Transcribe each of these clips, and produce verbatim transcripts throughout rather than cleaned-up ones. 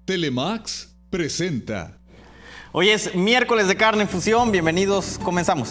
Telemax presenta. Hoy es miércoles de carne en fusión. Bienvenidos, comenzamos.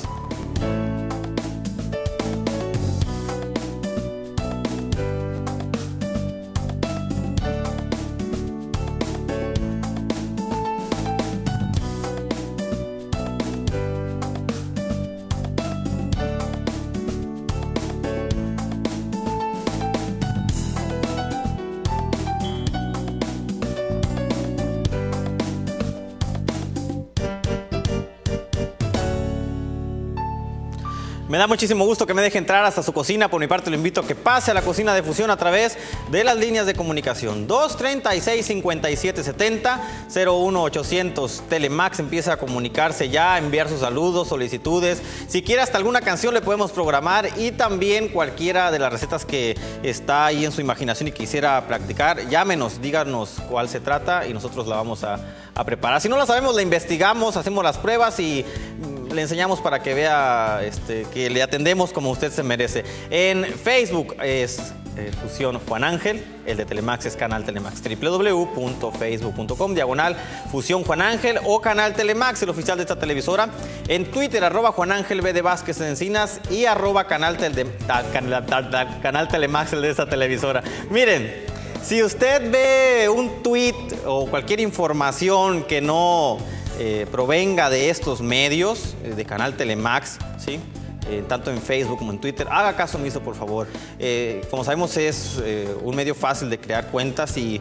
Me da muchísimo gusto que me deje entrar hasta su cocina. Por mi parte, lo invito a que pase a la cocina de fusión a través de las líneas de comunicación. dos treinta y seis, cincuenta y siete setenta, cero uno ochocientos. Telemax empieza a comunicarse ya, a enviar sus saludos, solicitudes. Si quiere hasta alguna canción le podemos programar y también cualquiera de las recetas que está ahí en su imaginación y quisiera practicar. Llámenos, díganos cuál se trata y nosotros la vamos a, a preparar. Si no la sabemos, la investigamos, hacemos las pruebas y le enseñamos para que vea este, que le atendemos como usted se merece. En Facebook es eh, Fusión Juan Ángel, el de Telemax es Canal Telemax, doble u doble u doble u punto facebook punto com, diagonal Fusión Juan Ángel o Canal Telemax, el oficial de esta televisora. En Twitter, arroba Juan Ángel B de Vázquez en Encinas y arroba Canal, tel de, da, canal, da, da, Canal Telemax, el de esta televisora. Miren, si usted ve un tweet o cualquier información que no Eh, provenga de estos medios, eh, de Canal Telemax, ¿sí? Eh, tanto en Facebook como en Twitter, haga caso omiso, por favor. Eh, como sabemos, es eh, un medio fácil de crear cuentas y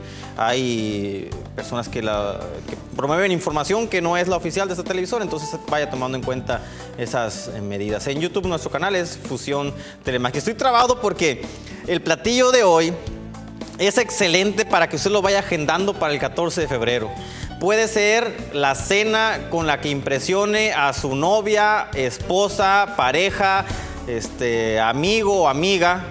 hay personas que, la, que promueven información que no es la oficial de esta televisora, entonces vaya tomando en cuenta esas eh, medidas. En YouTube nuestro canal es Fusión Telemax. Estoy trabado porque el platillo de hoy es excelente para que usted lo vaya agendando para el catorce de febrero. Puede ser la cena con la que impresione a su novia, esposa, pareja, este, amigo o amiga.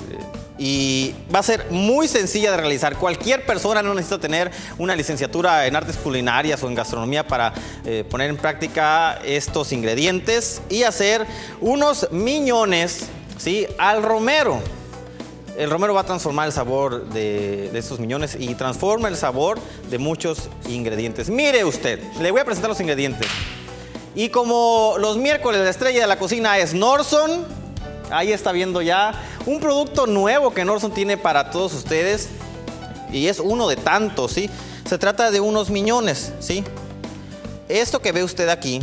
Y va a ser muy sencilla de realizar. Cualquier persona, no necesita tener una licenciatura en artes culinarias o en gastronomía para eh, poner en práctica estos ingredientes y hacer unos miñones, ¿sí?, al romero. El romero va a transformar el sabor de, de estos miñones y transforma el sabor de muchos ingredientes. Mire usted, le voy a presentar los ingredientes. Y como los miércoles la estrella de la cocina es Norson, ahí está viendo ya un producto nuevo que Norson tiene para todos ustedes. Y es uno de tantos, ¿sí? Se trata de unos miñones, ¿sí? Esto que ve usted aquí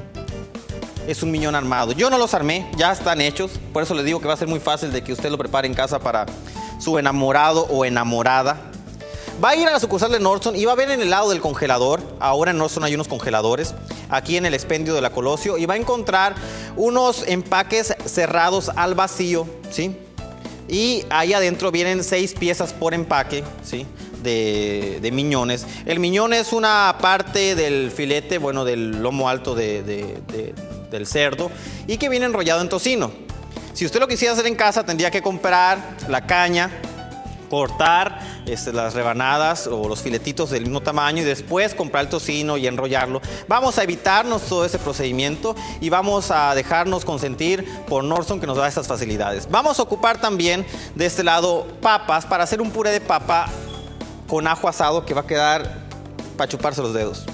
es un miñón armado. Yo no los armé, ya están hechos. Por eso le digo que va a ser muy fácil de que usted lo prepare en casa para su enamorado o enamorada. Va a ir a la sucursal de Norson y va a ver en el lado del congelador. Ahora en Norson hay unos congeladores. Aquí en el expendio de la Colosio. Y va a encontrar unos empaques cerrados al vacío, ¿sí? Y ahí adentro vienen seis piezas por empaque, ¿sí?, de, de miñones. El miñón es una parte del filete, bueno, del lomo alto de, de, de, del cerdo y que viene enrollado en tocino. Si usted lo quisiera hacer en casa, tendría que comprar la caña, cortar este, las rebanadas o los filetitos del mismo tamaño y después comprar el tocino y enrollarlo. Vamos a evitarnos todo ese procedimiento y vamos a dejarnos consentir por Norson, que nos da estas facilidades. Vamos a ocupar también de este lado papas para hacer un puré de papa con ajo asado que va a quedar para chuparse los dedos.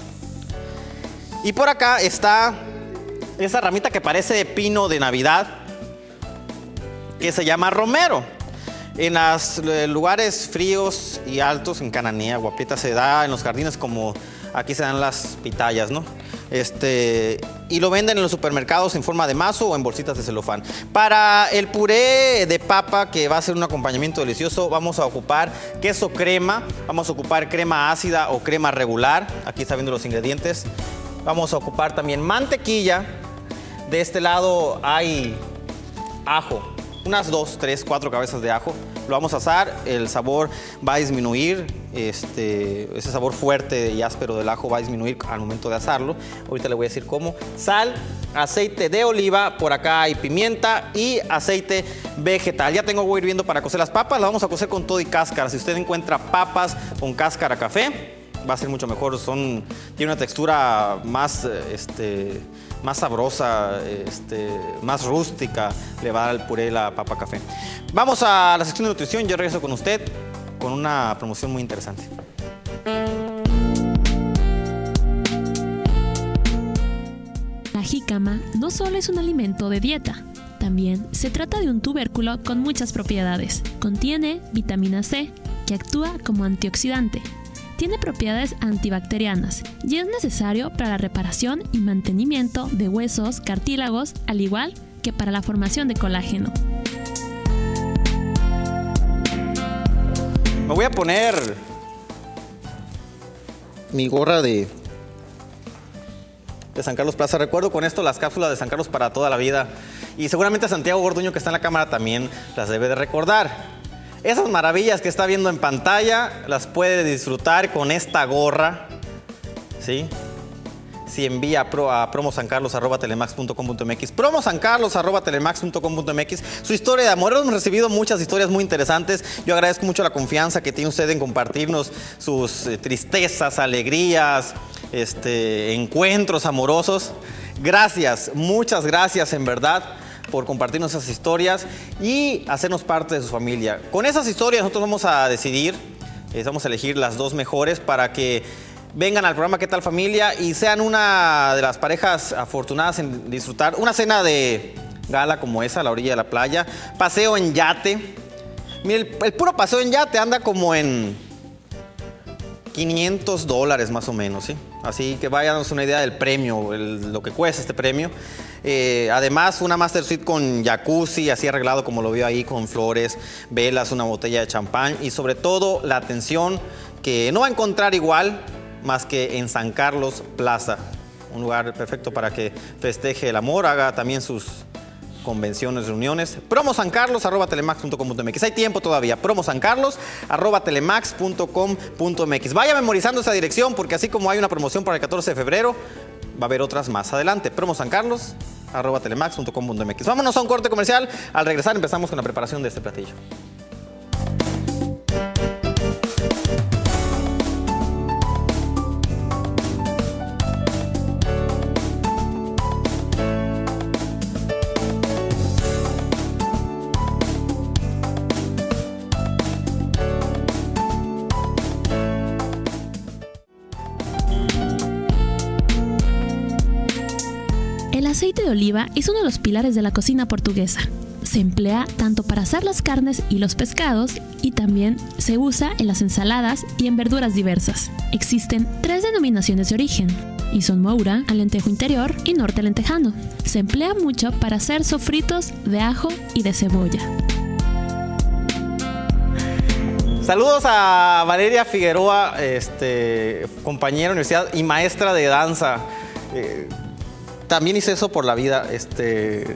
Y por acá está esa ramita que parece de pino de Navidad, que se llama romero. En los lugares fríos y altos, en Cananea, Agua Prieta, se da en los jardines como aquí se dan las pitayas, ¿no? Este, y lo venden en los supermercados en forma de mazo o en bolsitas de celofán. Para el puré de papa, que va a ser un acompañamiento delicioso, vamos a ocupar queso crema, vamos a ocupar crema ácida o crema regular. Aquí está viendo los ingredientes. Vamos a ocupar también mantequilla. De este lado hay ajo, unas dos, tres, cuatro cabezas de ajo. Lo vamos a asar, el sabor va a disminuir, este, ese sabor fuerte y áspero del ajo va a disminuir al momento de asarlo. Ahorita le voy a decir cómo. Sal, aceite de oliva, por acá hay pimienta y aceite vegetal. Ya tengo agua hirviendo para cocer las papas, las vamos a cocer con todo y cáscara. Si usted encuentra papas con cáscara café, va a ser mucho mejor. Son, tiene una textura más, este, más sabrosa, este, más rústica, le va a dar el puré la papa café. Vamos a la sección de nutrición, yo regreso con usted con una promoción muy interesante. jícama no solo es un alimento de dieta, también se trata de un tubérculo con muchas propiedades. Contiene vitamina C, que actúa como antioxidante. Tiene propiedades antibacterianas y es necesario para la reparación y mantenimiento de huesos, cartílagos, al igual que para la formación de colágeno. Me voy a poner mi gorra de, de San Carlos Plaza. Recuerdo con esto las cápsulas de San Carlos para toda la vida. Y seguramente Santiago Gorduño, que está en la cámara, también las debe de recordar. Esas maravillas que está viendo en pantalla las puede disfrutar con esta gorra, ¿sí? Si envía pro, a promosancarlos arroba telemax punto com punto mx, promosancarlos arroba telemax punto com punto mx, su historia de amor. Hemos recibido muchas historias muy interesantes. Yo agradezco mucho la confianza que tiene usted en compartirnos sus eh, tristezas, alegrías, este, encuentros amorosos. Gracias, muchas gracias en verdad por compartirnos esas historias y hacernos parte de su familia. Con esas historias nosotros vamos a decidir, eh, vamos a elegir las dos mejores para que vengan al programa ¿Qué tal familia? Y sean una de las parejas afortunadas en disfrutar una cena de gala como esa a la orilla de la playa, paseo en yate. Mire, el, el puro paseo en yate anda como en quinientos dólares más o menos, ¿sí? Así que váyanos una idea del premio, el, lo que cuesta este premio. Eh, además, una master suite con jacuzzi, así arreglado como lo vio ahí, con flores, velas, una botella de champán y sobre todo la atención que no va a encontrar igual más que en San Carlos Plaza. Un lugar perfecto para que festeje el amor, haga también sus convenciones, reuniones. promosancarlos arroba telemax punto com punto mx. Hay tiempo todavía. promosancarlos arroba telemax punto com punto mx. Vaya memorizando esa dirección porque así como hay una promoción para el catorce de febrero, va a haber otras más adelante. promosancarlos arroba telemax punto com punto mx. Vámonos a un corte comercial. Al regresar empezamos con la preparación de este platillo. El aceite de oliva es uno de los pilares de la cocina portuguesa. Se emplea tanto para hacer las carnes y los pescados y también se usa en las ensaladas y en verduras diversas. Existen tres denominaciones de origen y son Moura, alentejo interior y norte alentejano. Se emplea mucho para hacer sofritos de ajo y de cebolla. Saludos a Valeria Figueroa, este, compañera de universidad y maestra de danza. Eh, También hice eso por la vida. Este...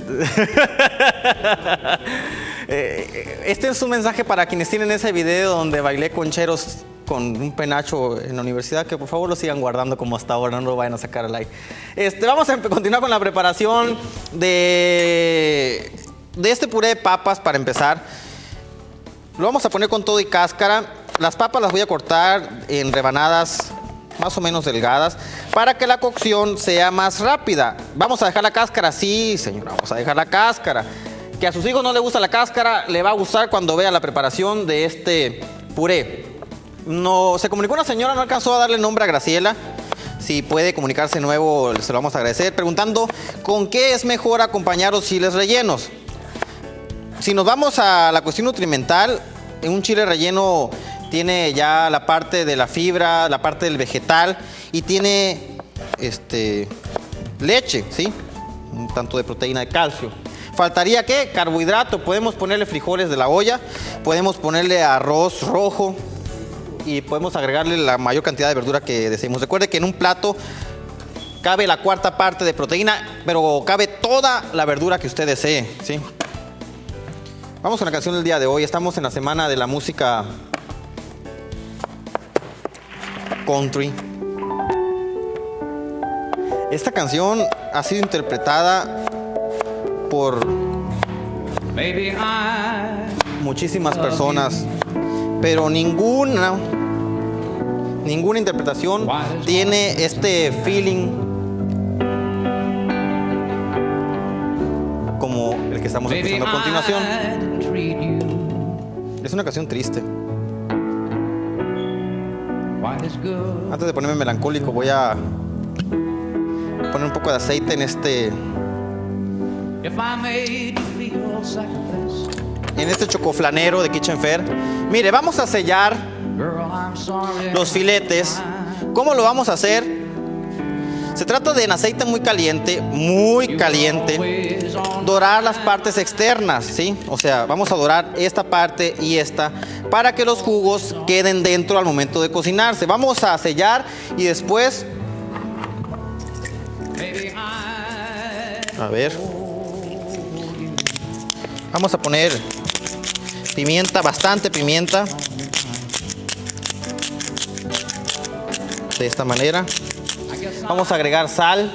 este es un mensaje para quienes tienen ese video donde bailé concheros con un penacho en la universidad, que por favor lo sigan guardando como hasta ahora, no lo vayan a sacar al aire. Este, vamos a continuar con la preparación de, de este puré de papas para empezar. Lo vamos a poner con todo y cáscara. Las papas las voy a cortar en rebanadas más o menos delgadas, para que la cocción sea más rápida. Vamos a dejar la cáscara, sí, señora, vamos a dejar la cáscara. Que a sus hijos no les gusta la cáscara, le va a gustar cuando vea la preparación de este puré. No, se comunicó una señora, no alcanzó a darle nombre a Graciela. Si puede comunicarse de nuevo, se lo vamos a agradecer, preguntando con qué es mejor acompañar los chiles rellenos. Si nos vamos a la cuestión nutrimental, un chile relleno tiene ya la parte de la fibra, la parte del vegetal y tiene este, leche, ¿sí? Un tanto de proteína de calcio. ¿Faltaría qué? Carbohidrato. Podemos ponerle frijoles de la olla, podemos ponerle arroz rojo y podemos agregarle la mayor cantidad de verdura que deseemos. Recuerde que en un plato cabe la cuarta parte de proteína, pero cabe toda la verdura que usted desee, ¿sí? Vamos con la canción del día de hoy. Estamos en la semana de la música country. Esta canción ha sido interpretada por muchísimas personas, pero ninguna ninguna interpretación tiene este feeling como el que estamos escuchando a continuación. Es una canción triste. Antes de ponerme melancólico, voy a Poner un poco de aceite en este, en este chocoflanero de Kitchen Fair. Mire, vamos a sellar los filetes. ¿Cómo lo vamos a hacer? Se trata de en aceite muy caliente, muy caliente, dorar las partes externas, ¿sí? O sea, vamos a dorar esta parte y esta para que los jugos queden dentro al momento de cocinarse. Vamos a sellar y después, a ver, vamos a poner pimienta, bastante pimienta, de esta manera. Vamos a agregar sal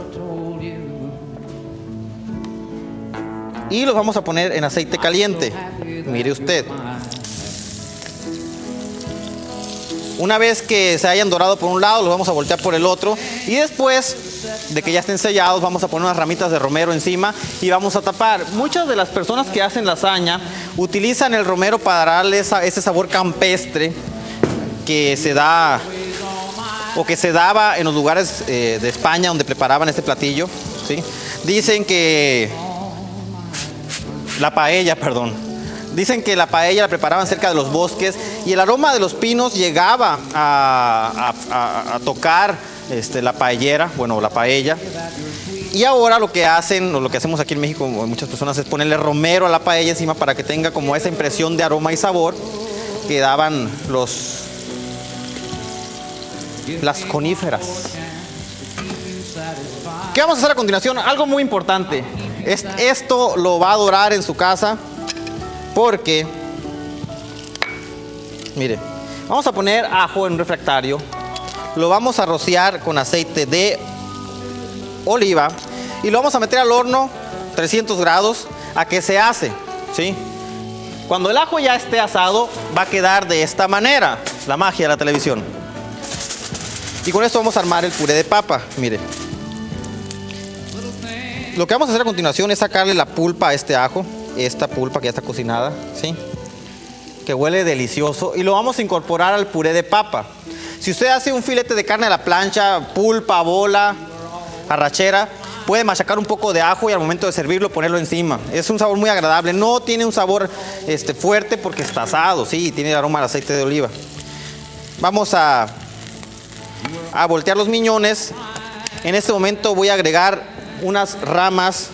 y los vamos a poner en aceite caliente. Mire usted. Una vez que se hayan dorado por un lado, los vamos a voltear por el otro. Y después de que ya estén sellados, vamos a poner unas ramitas de romero encima y vamos a tapar. Muchas de las personas que hacen lasaña utilizan el romero para darle esa, ese sabor campestre que se da o que se daba en los lugares eh, de España donde preparaban este platillo, ¿sí? Dicen que la paella, perdón. Dicen que la paella la preparaban cerca de los bosques y el aroma de los pinos llegaba a, a, a, a tocar este, la paellera, bueno, la paella. Y ahora lo que hacen, o lo que hacemos aquí en México, muchas personas, es ponerle romero a la paella encima para que tenga como esa impresión de aroma y sabor que daban los, las coníferas. ¿Qué vamos a hacer a continuación? Algo muy importante. Esto lo va a dorar en su casa porque, mire, vamos a poner ajo en un refractario, lo vamos a rociar con aceite de oliva y lo vamos a meter al horno trescientos grados a que se hace, ¿sí? Cuando el ajo ya esté asado va a quedar de esta manera, la magia de la televisión. Y con esto vamos a armar el puré de papa, mire. Lo que vamos a hacer a continuación es sacarle la pulpa a este ajo, esta pulpa que ya está cocinada, ¿sí? Que huele delicioso, y lo vamos a incorporar al puré de papa. Si usted hace un filete de carne a la plancha, pulpa, bola, arrachera, puede machacar un poco de ajo y al momento de servirlo ponerlo encima. Es un sabor muy agradable, no tiene un sabor este, fuerte porque está asado, sí, tiene el aroma de aceite de oliva. Vamos a, a voltear los miñones. En este momento voy a agregar unas ramas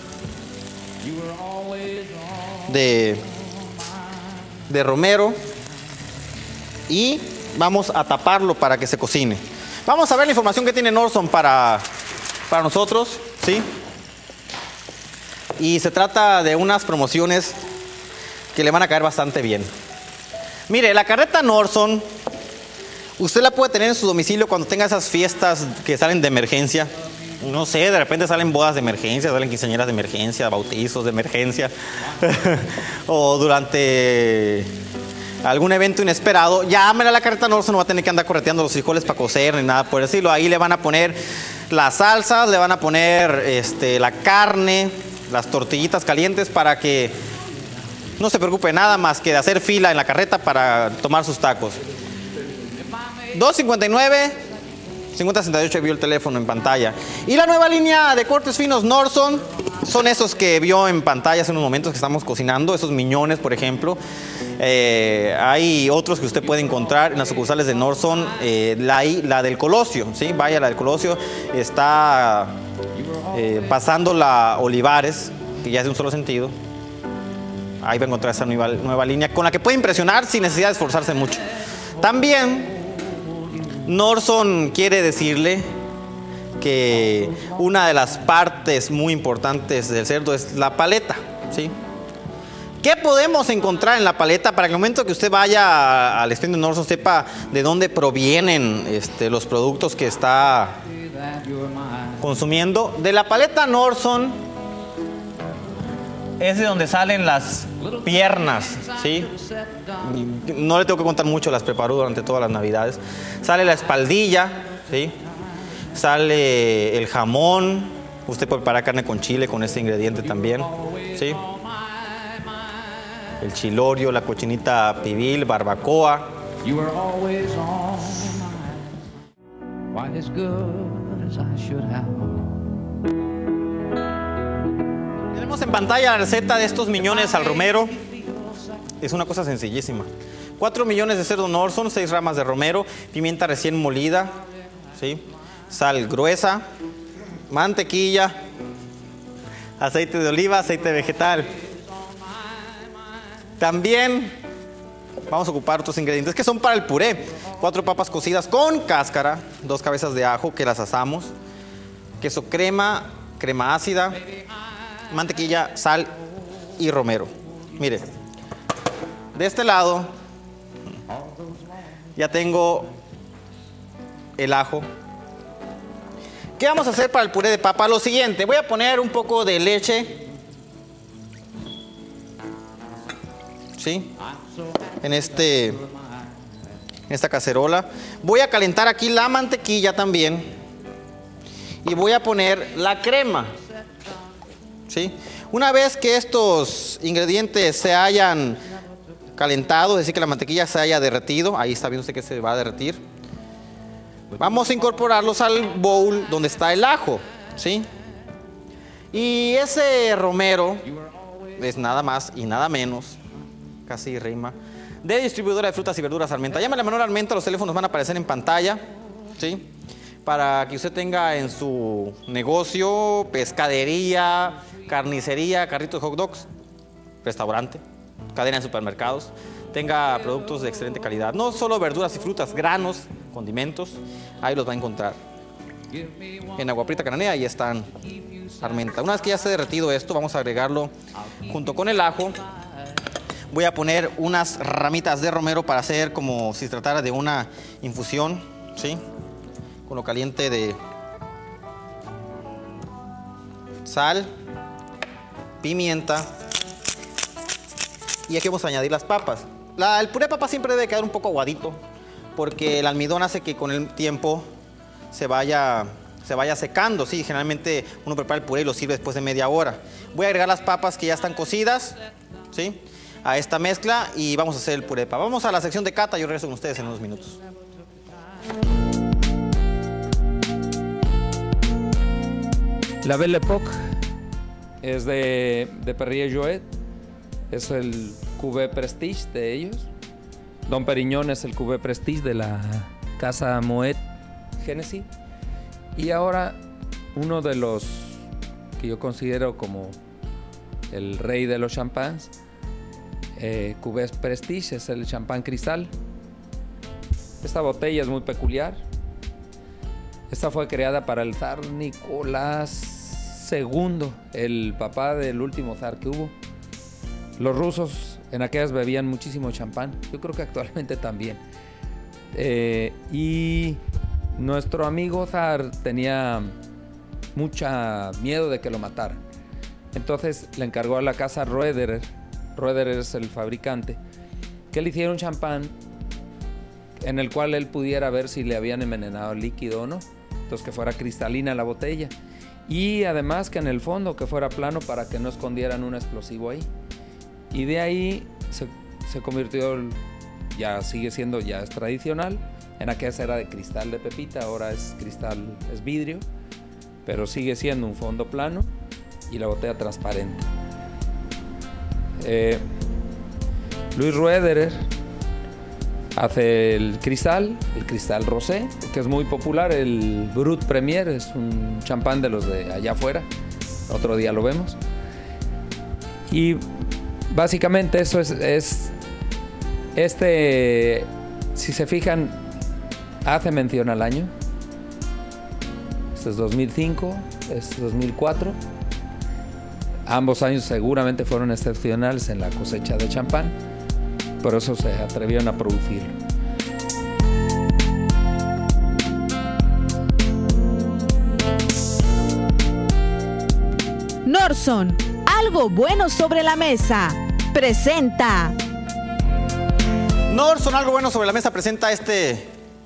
de, de romero y vamos a taparlo para que se cocine. Vamos a ver la información que tiene Nordson para, para nosotros, ¿sí? Y se trata de unas promociones que le van a caer bastante bien. Mire, la carreta Nordson, usted la puede tener en su domicilio cuando tenga esas fiestas que salen de emergencia. No sé, de repente salen bodas de emergencia, salen quinceañeras de emergencia, bautizos de emergencia. O durante algún evento inesperado. Llámela a la carreta Nordson, no va a tener que andar correteando los frijoles para cocer ni nada por decirlo. Ahí le van a poner las salsas, le van a poner este, la carne, las tortillitas calientes para que no se preocupe nada más que de hacer fila en la carreta para tomar sus tacos. dos cincuenta y nueve, cincuenta sesenta y ocho, vio el teléfono en pantalla. Y la nueva línea de cortes finos Nordson son esos que vio en pantalla hace unos momentos que estamos cocinando, esos miñones, por ejemplo. Eh, hay otros que usted puede encontrar en las sucursales de Nordson. Eh, la, la del Colosio, ¿sí? Vaya, la del Colosio está eh, pasando la Olivares, que ya es de un solo sentido. Ahí va a encontrar esa nueva, nueva línea con la que puede impresionar sin necesidad de esforzarse mucho. También Nordson quiere decirle que una de las partes muy importantes del cerdo es la paleta, ¿sí? ¿Qué podemos encontrar en la paleta para que el momento que usted vaya al stand de Nordson sepa de dónde provienen este, los productos que está consumiendo? De la paleta Nordson es de donde salen las piernas, ¿sí? No le tengo que contar mucho, las preparó durante todas las navidades. Sale la espaldilla, ¿sí? Sale el jamón. Usted puede preparar carne con chile con este ingrediente también, ¿sí? El chilorio, la cochinita pibil, barbacoa. quite as good as I should have. Tenemos en pantalla la receta de estos miñones al romero. Es una cosa sencillísima. cuatro millones de cerdo Norson, seis ramas de romero, pimienta recién molida, ¿sí? Sal gruesa, mantequilla, aceite de oliva, aceite vegetal. También vamos a ocupar otros ingredientes que son para el puré. Cuatro papas cocidas con cáscara, dos cabezas de ajo que las asamos, queso crema, crema ácida, mantequilla, sal y romero. Mire, de este lado ya tengo el ajo. ¿Qué vamos a hacer para el puré de papa? Lo siguiente, voy a poner un poco de leche, ¿sí? En este, en esta cacerola. Voy a calentar aquí la mantequilla también y voy a poner la crema, ¿sí? Una vez que estos ingredientes se hayan calentado, es decir, que la mantequilla se haya derretido, ahí está viendo usted que se va a derretir, vamos a incorporarlos al bowl donde está el ajo, ¿sí? Y ese romero es nada más y nada menos, casi rima, de distribuidora de frutas y verduras Armenta. Llámale a Manuel Armenta, los teléfonos van a aparecer en pantalla, ¿sí? Para que usted tenga en su negocio pescadería, carnicería, carritos de hot dogs, restaurante, cadena de supermercados, tenga productos de excelente calidad. No solo verduras y frutas, granos, condimentos, ahí los va a encontrar. En Agua Prieta Cananea ahí están Armenta. Una vez que ya esté derretido esto, vamos a agregarlo junto con el ajo. Voy a poner unas ramitas de romero para hacer como si se tratara de una infusión, ¿sí? Con lo caliente de sal, pimienta. Y aquí vamos a añadir las papas. La, el puré de papa siempre debe quedar un poco aguadito, porque el almidón hace que con el tiempo se vaya, se vaya secando. Sí, generalmente uno prepara el puré y lo sirve después de media hora. Voy a agregar las papas que ya están cocidas, ¿sí?, a esta mezcla y vamos a hacer el puré de papa. Vamos a la sección de cata, yo regreso con ustedes en unos minutos. La Belle Époque es de, de Perrier Jouet, es el Cuvée Prestige de ellos. Dom Perignon es el Cuvée Prestige de la casa Moet Hennessy. Y ahora uno de los que yo considero como el rey de los champans, eh, Cuvée Prestige, es el champán cristal. Esta botella es muy peculiar. Esta fue creada para el zar Nicolás segundo, el papá del último zar que hubo. Los rusos en aquellas bebían muchísimo champán, yo creo que actualmente también. Eh, y nuestro amigo zar tenía mucha miedo de que lo mataran. Entonces le encargó a la casa Roederer, Roederer es el fabricante, que le hiciera un champán en el cual él pudiera ver si le habían envenenado el líquido o no. Entonces que fuera cristalina la botella. Y además que en el fondo que fuera plano para que no escondieran un explosivo ahí. Y de ahí se, se convirtió, ya sigue siendo, ya es tradicional. En aquella era de cristal de pepita, ahora es cristal, es vidrio. Pero sigue siendo un fondo plano y la botella transparente. Eh, Louis Roederer hace el cristal, el cristal rosé, que es muy popular, el Brut Premier, es un champán de los de allá afuera, otro día lo vemos. Y básicamente eso es, es este, si se fijan, hace mención al año. Este es dos mil cinco, este es dos mil cuatro. Ambos años seguramente fueron excepcionales en la cosecha de champán. Por eso se atrevieron a producirlo. Norson, algo bueno sobre la mesa, presenta. Norson, algo bueno sobre la mesa, presenta este...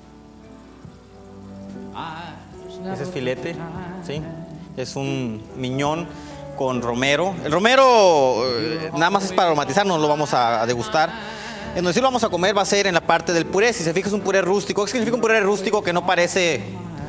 Ese es filete, ¿sí? Es un miñón con romero. El romero eh, nada más es para aromatizar, no lo vamos a, a degustar. En donde sí lo vamos a comer va a ser en la parte del puré. Si se fija es un puré rústico. ¿Qué significa un puré rústico? Que no parece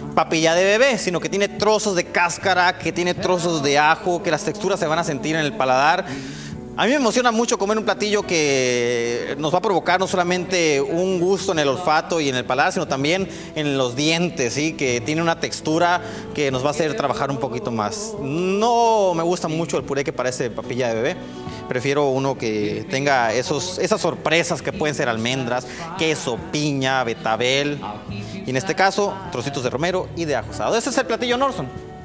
papilla de bebé, sino que tiene trozos de cáscara, que tiene trozos de ajo, que las texturas se van a sentir en el paladar. A mí me emociona mucho comer un platillo que nos va a provocar no solamente un gusto en el olfato y en el paladar, sino también en los dientes, ¿sí? Que tiene una textura que nos va a hacer trabajar un poquito más. No me gusta mucho el puré que parece papilla de bebé. Prefiero uno que tenga esos, esas sorpresas que pueden ser almendras, queso, piña, betabel. Y en este caso, trocitos de romero y de ajo asado. Ese es el platillo Norson.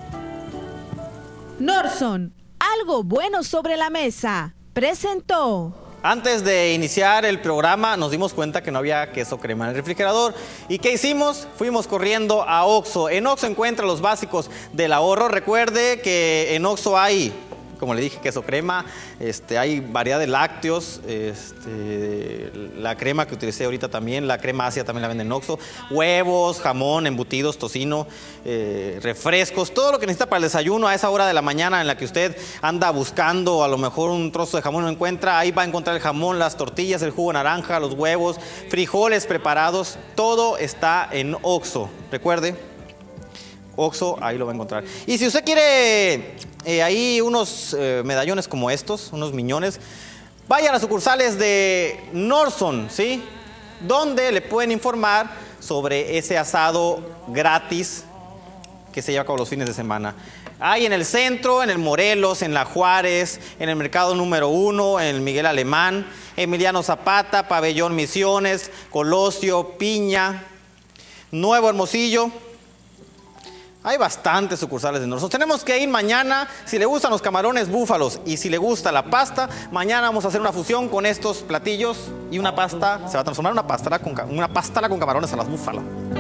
Norson, algo bueno sobre la mesa, presentó. Antes de iniciar el programa nos dimos cuenta que no había queso crema en el refrigerador. ¿Y qué hicimos? Fuimos corriendo a Oxxo. En Oxxo encuentra los básicos del ahorro. Recuerde que en Oxxo hay, como le dije, queso crema, este, hay variedad de lácteos, este, la crema que utilicé ahorita también, la crema ácida también la venden en Oxxo, huevos, jamón, embutidos, tocino, eh, refrescos, todo lo que necesita para el desayuno a esa hora de la mañana en la que usted anda buscando a lo mejor un trozo de jamón no encuentra, ahí va a encontrar el jamón, las tortillas, el jugo de naranja, los huevos, frijoles preparados, todo está en Oxxo, recuerde. Oxxo, ahí lo va a encontrar. Y si usted quiere eh, ahí unos eh, medallones como estos, unos miñones, vaya a las sucursales de Norson, ¿sí? Donde le pueden informar sobre ese asado gratis que se lleva a cabo los fines de semana. Hay en el centro, en el Morelos, en la Juárez, en el mercado número uno, en el Miguel Alemán, Emiliano Zapata, Pabellón Misiones, Colosio, Piña, Nuevo Hermosillo. Hay bastantes sucursales de Norson. Tenemos que ir mañana. Si le gustan los camarones búfalos y si le gusta la pasta, mañana vamos a hacer una fusión con estos platillos y una pasta, se va a transformar en una pasta con, una pasta con camarones a las búfalas.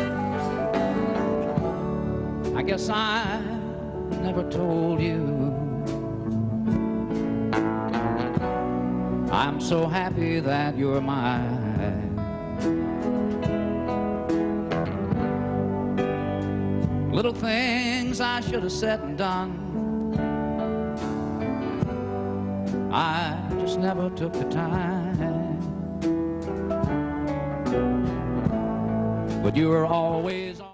I guess I never told you I'm so happy that you're mine. Little things I should have said and done, I just never took the time. But you were always